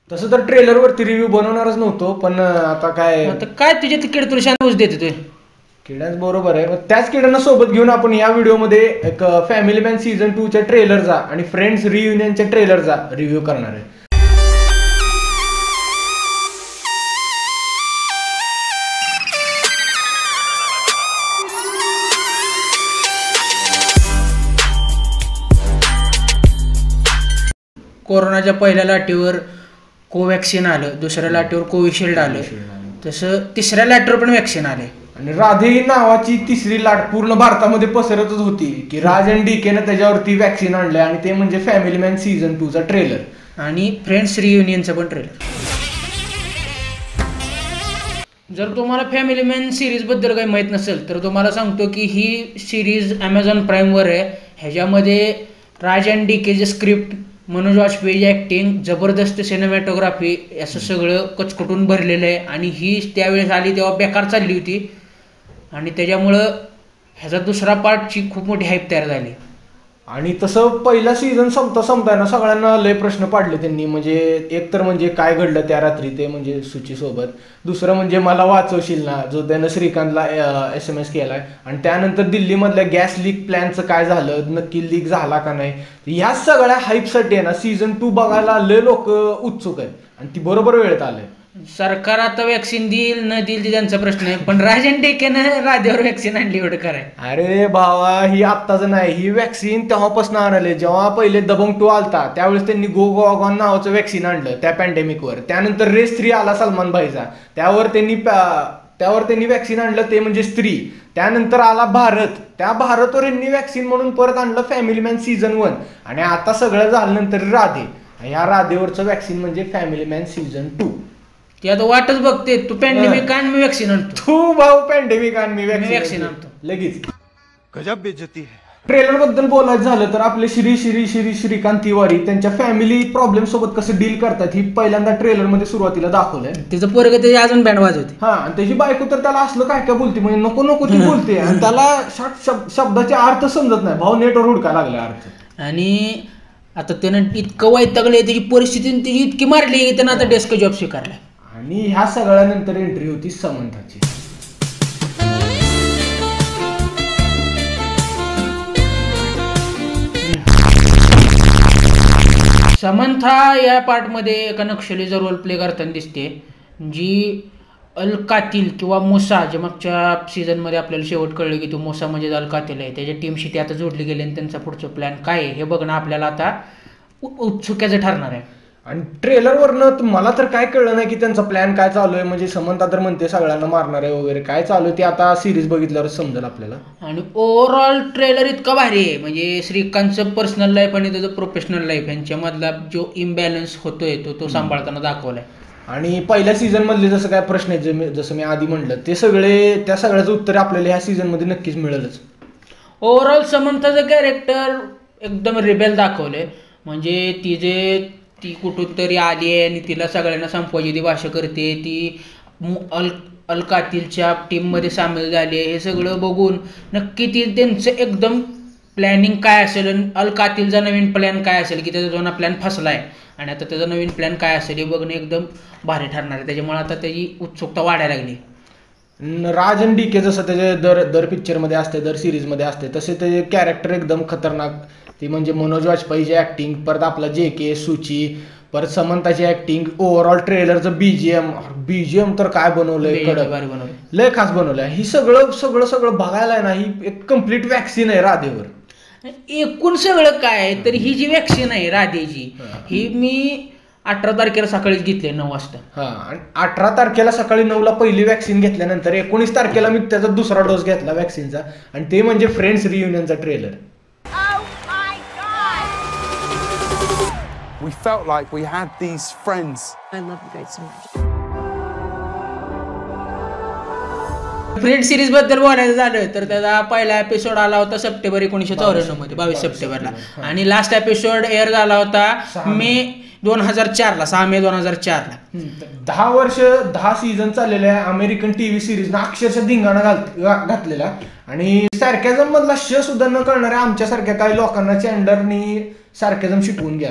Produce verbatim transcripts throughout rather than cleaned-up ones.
तसं तर ट्रेलरवरती रिव्ह्यू बनवणारच नव्हतो, पण आता काय आता काय तुझे तिकीट तुला शांत देते तू. किड्याच बरोबर आहे. त्याच किड्यांना सोबत घेऊन आपण या व्हिडिओमध्ये एक फॅमिली मॅन सीझन टू च्या ट्रेलरचा आणि फ्रेंड्स रियुनियनच्या ट्रेलरचा रिव्ह्यू करणार आहे. कोरोनाच्या पहिल्या लाटेवर कोवॅक्सिन आलं, दुसऱ्या लाटेवर कोविशिल्ड आलं, तसं तिसऱ्या लाटेवर पण वॅक्सिन आले. आणि राधे नावाची तिसरी लाट पूर्ण भारतामध्ये पसरतच होती की राज आणि डीकेनं त्याच्यावरती वॅक्सिन आणलं आणि ते म्हणजे फॅमिली मॅन सीझन टू चा ट्रेलर आणि फ्रेंड्स रियुनियनचा पण ट्रेलर. जर तुम्हाला फॅमिली मॅन सिरीज बद्दल काही माहीत नसेल तर तुम्हाला सांगतो की ही सिरीज ॲमेझॉन प्राईमवर आहे. ह्याच्यामध्ये राज आणि डीकेचे स्क्रिप्ट, मनोज वाजपेयीची ॲक्टिंग, जबरदस्त सिनेमॅटोग्राफी असं सगळं कचकटून भरलेलं आहे. आणि ही त्यावेळेस आली तेव्हा बेकार चालली होती आणि त्याच्यामुळं ह्याचा दुसरा पार्टची खूप मोठी हाईप तयार झाली. आणि तसं पहिला सीझन संपता संपताना सगळ्यांना लय प्रश्न पाडले त्यांनी. म्हणजे एक तर म्हणजे काय घडलं त्या रात्री ते म्हणजे सुचीसोबत, दुसरं म्हणजे मला वाचवशील ना जो त्यानं श्रीकांतला एस एम एस केलाय, आणि त्यानंतर दिल्लीमधल्या गॅस लीक प्लॅनचं काय झालं, नक्की लीक झाला का नाही. ह्या सगळ्या हाईपसाठी आहे ना सीझन टू बघायला लय लोक उत्सुक आहेत आणि ती बरोबर वेळेत आलंय. सरकार आता वॅक्सिन देईल न देईल ते त्यांचा प्रश्न आहे, पण राजन डेकेनं राधेवर वॅक्सिन आणली एवढं कराय. अरे भावा ही आत्ताच नाही, ही वॅक्सिन तेव्हापासून आणले. जेव्हा पहिले दबंग टू आलता त्यावेळेस त्यांनी गो गोवा गॉन नावाचं वॅक्सिन आणलं त्या पॅन्डेमिकवर. त्यानंतर रेस थ्री आला सलमान भाईचा, त्यावर त्यांनी त्यावर त्यांनी वॅक्सिन आणलं, ते म्हणजे स्त्री. त्यानंतर आला भारत, त्या भारतवर यांनी वॅक्सिन म्हणून परत आणलं फॅमिली मॅन सीझन वन. आणि आता सगळं झाल्यानंतर राधे, ह्या राधेवरचं वॅक्सिन म्हणजे फॅमिली मॅन सीझन टू. ती आता वाटच बघते, तू पॅन्डेमिक आण मी वॅक्सिन आणतो, तू भाऊ पॅन्डेमिक आण मी वॅक्सिन आणतो लगेच. गजब बेइज्जती है. ट्रेलर बद्दल बोलायचं झालं तर आपले श्री श्री श्री श्रीकांत तिवारी त्यांच्या फॅमिली प्रॉब्लेम सोबत कसं डील करतात ही पहिल्यांदा ट्रेलर मध्ये सुरुवातीला दाखवलंय. तिचं पोरग त्याची अजून बँड वाजवते. हा, आणि त्याची बायको तर त्याला असलं काय काय बोलते, म्हणजे नको नको ती बोलते आणि त्याला शब्दाचे अर्थ समजत नाही. भाऊ नेटवर हुडका लागला अर्थ. आणि आता त्यानं इतकं वैतागले, त्याची परिस्थिती त्याची इतकी मारली की त्यानं आता डेस्क जॉब स्वीकारला. आणि ह्या सगळ्यानंतर एंट्री होती समंथाची. समंथा या पार्टमध्ये एका नक्षलीचा रोल प्ले करताना दिसते, जी अल कातील किंवा मोसा, जे मागच्या सीझनमध्ये आपल्याला शेवट कळलं की तो मोसा म्हणजे अल कातील आहे, त्याच्या टीमशी ते आता जोडली गेले आणि त्यांचा पुढचं प्लॅन काय आहे हे बघणं आपल्याला आता उत्सुक्याचं ठरणार आहे. आणि ट्रेलरवरनं मला तर काय कळलं नाही की त्यांचा प्लॅन काय चालू आहे. म्हणजे समंथा तर म्हणते सगळ्यांना मारणार आहे वगैरे, काय चालू आहे ते आता सिरीज बघितल्यावर समजेल आपल्याला. आणि ओव्हरऑल ट्रेलर इतका भारी आहे, म्हणजे श्रीकांतचं पर्सनल लाईफ आणि त्याचं प्रोफेशनल लाईफ यांच्यामधला जो इम्बॅलन्स होतोय तो तो सांभाळताना दाखवलाय. आणि पहिल्या सीझन मधले जसं काय प्रश्न आहेत जसं मी आधी म्हणलं ते सगळे, त्या सगळ्याचं उत्तर आपल्याला ह्या सीझन मध्ये नक्कीच मिळेलच. ओव्हरऑल समंथाचं कॅरेक्टर एकदम रिबेल दाखवलंय. म्हणजे ती जे ती कुठून तरी आली आहे आणि तिला सगळ्यांना संपवायची ती भाषा करते, ती अल अल कातीलच्या टीममध्ये सामील झाली आहे, हे सगळं बघून नक्की ती त्यांचं एकदम प्लॅनिंग काय असेल, अल कातीलचा नवीन प्लॅन काय असेल की त्याचा जुना प्लॅन फसला आहे आणि आता त्याचा नवीन प्लॅन काय असेल हे बघणं एकदम भारी ठरणार आहे. त्याच्यामुळे आता त्याची उत्सुकता वाढायला लागली. राज आणि डीके जसं त्याचे दर दर पिक्चरमध्ये असते, दर सिरीजमध्ये असते, तसे त्याचे कॅरेक्टर एकदम खतरनाक. ती म्हणजे मनोज वाजपेयीची ॲक्टिंग, परत आपला जे के सुची, परत समंताची ॲक्टिंग, ओव्हरऑल ट्रेलरचं बीजीएम बीजीएम तर काय बनवलंय, कडक लय खास बनवलंय. ही सगळं सगळं सगळं बघायला आहे ना, ही एक कम्प्लीट वॅक्सिन आहे राधेवर. एकूण सगळं काय तर ही जी वॅक्सिन आहे राधेची, ही मी अठरा तारखेला सकाळीच घेतली नऊ वाजता. हा, आणि अठरा तारखेला सकाळी नऊला पहिली वॅक्सिन घेतल्यानंतर एकोणीस तारखेला मी त्याचा दुसरा डोस घेतला वॅक्सिनचा, आणि ते म्हणजे फ्रेंड्स रियुनियनचा trailer. We felt like we had these friends. I love you guys so much. Friend series बद्दल बोलायचं झालं तर त्याचा पहिला एपिसोड आला होता सप्टेंबर एकोणीसशे चौऱ्याण्णव मध्ये, बावीस सप्टेंबरला. आणि लास्ट एपिसोड एअर झाला होता मे दोन हजार चार ला, सहा मे दोन हजार चार ला. दहा वर्ष दहा सीझन चाललेल्या अमेरिकन टीव्ही सिरीज ना अक्षरशः धिंगाणा घातलेला. आणि सार्कॅझम मधला श सुद्धा न कळणाऱ्या आमच्यासारख्या काही लोकांना चॅन्डरनी सार्कॅझम शिकवून गेला.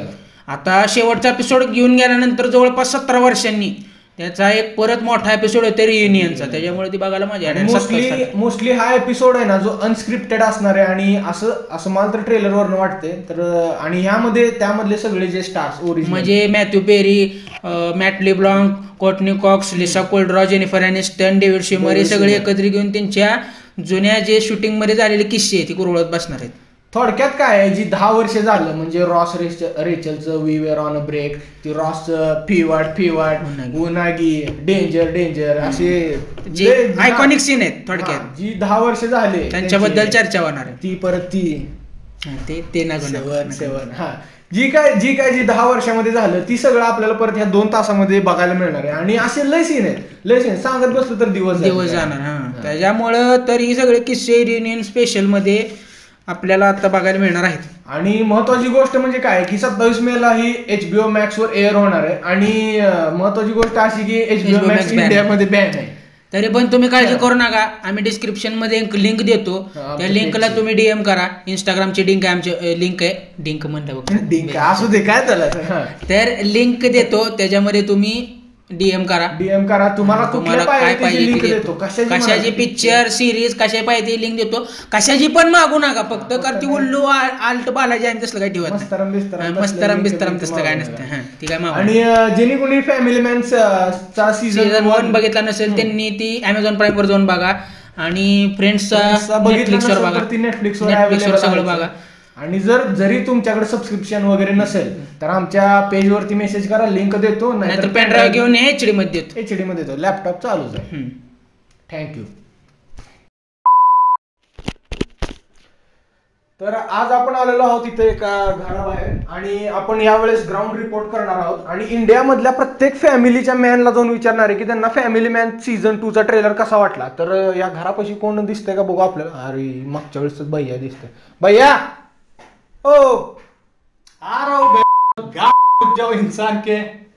आता शेवटचा एपिसोड घेऊन गेल्यानंतर जवळपास सतरा वर्षांनी त्याचा एक परत मोठा एपिसोड होता रियुनियनचा, त्याच्यामुळे ती बघायला मजा येणार. मोस्टली मोस्टली हा एपिसोड आहे ना जो अनस्क्रिप्टेड असणार आहे आणि असं असं मला तर ट्रेलर वरनं वाटते तर. आणि ह्यामध्ये त्यामधले सगळे जे स्टार्स ओरिजिनल म्हणजे Matthew Perry, Matt LeBlanc, Courteney Cox, Lisa Kudrow, Jennifer Aniston, David Schwimmer हे सगळे एकत्र घेऊन त्यांच्या जुन्या जे शूटिंग मध्ये झालेले किस्से आहेत ती कुरवळत बसणार आहेत. थोडक्यात काय आहे जी दहा वर्ष झालं म्हणजे रॉस रेच रेचलचं we were on a break, ती रॉसचं फिवाट फिवाट उनागी डेंजर डेंजर असे जे आयकॉनिक सीन आहेत थोडक्यात, जी दहा वर्ष झाले त्यांच्याबद्दल चर्चा होणार आहे. ती परत ती ते ते ना सेवन सेवन हा जी काय जी काय जी दहा वर्षामध्ये झालं ती सगळं आपल्याला परत ह्या दोन तासामध्ये बघायला मिळणार आहे. आणि असे लय सीन आहेत लय सीन सांगत बसलं तर दिवस दिवस जाणार. हा त्याच्यामुळं तर ही सगळे किस्से रियुनियन स्पेशल मध्ये आपल्याला आता बघायला मिळणार आहेत. आणि महत्वाची गोष्ट म्हणजे काय की सत्तावीस मे ला ही एचबीओ मॅक्स वर एअर होणार आहे. आणि महत्वाची गोष्ट अशी की एचबीओ मॅक्स इंडियामध्ये बॅन आहे. तरी पण तुम्ही काळजी करू नका, आम्ही डिस्क्रिप्शन मध्ये एक लिंक देतो, त्या लिंकला तुम्ही डीएम करा. इंस्टाग्रामची लिंक आहे, आमचे लिंक आहे, लिंक म्हणलं बघ लिंक असू दे काय त्याला तर लिंक देतो, त्याच्यामध्ये तुम्ही डीएम करा. डीएम करा तुम्हाला तुम्हाला काय पाहिजे देतो, कशाची पिक्चर सिरीज कशा पाहिजे लिंक देतो. कशाची पण मागू नका, फक्त करती उल्लू आल्ट बालाजी आणि तसलं काय ठेवत मस्तरम मस्तरम बिस्तरम तसलं काय नसतं. ती काय मागू. आणि ज्यांनी कोणी फॅमिली मॅन चा सीझन वन बघितला नसेल त्यांनी ती अमेझॉन प्राईम वर जाऊन बघा आणि फ्रेंड्सचा नेटफ्लिक्सवर बघा, नेटफ्लिक्सवर सगळं बघा. आणि जर जरी तुमच्याकडे सबस्क्रिप्शन वगैरे नसेल तर आमच्या पेजवरती मेसेज करा, लिंक देतो. नाहीतर पेनड्राईव्ह घेऊन एचडी मध्ये देतो, एचडी मध्ये देतो, लॅपटॉप चालूच आहे. थँक्यू. तर आज आपण आलेलो आहोत इथे एका घराबाहेर आणि आपण यावेळेस ग्राउंड रिपोर्ट करणार आहोत. आणि इंडियामधल्या प्रत्येक फॅमिलीच्या मॅनला जाऊन विचारणार आहे की त्यांना फॅमिली मॅन सीझन टू चा ट्रेलर कसा वाटला. तर या घरापाशी कोण दिसतंय का बघू आपल्याला. अरे मागच्या वेळेस भैया दिसतंय. भैया ओ आ रहा हूं इंसान के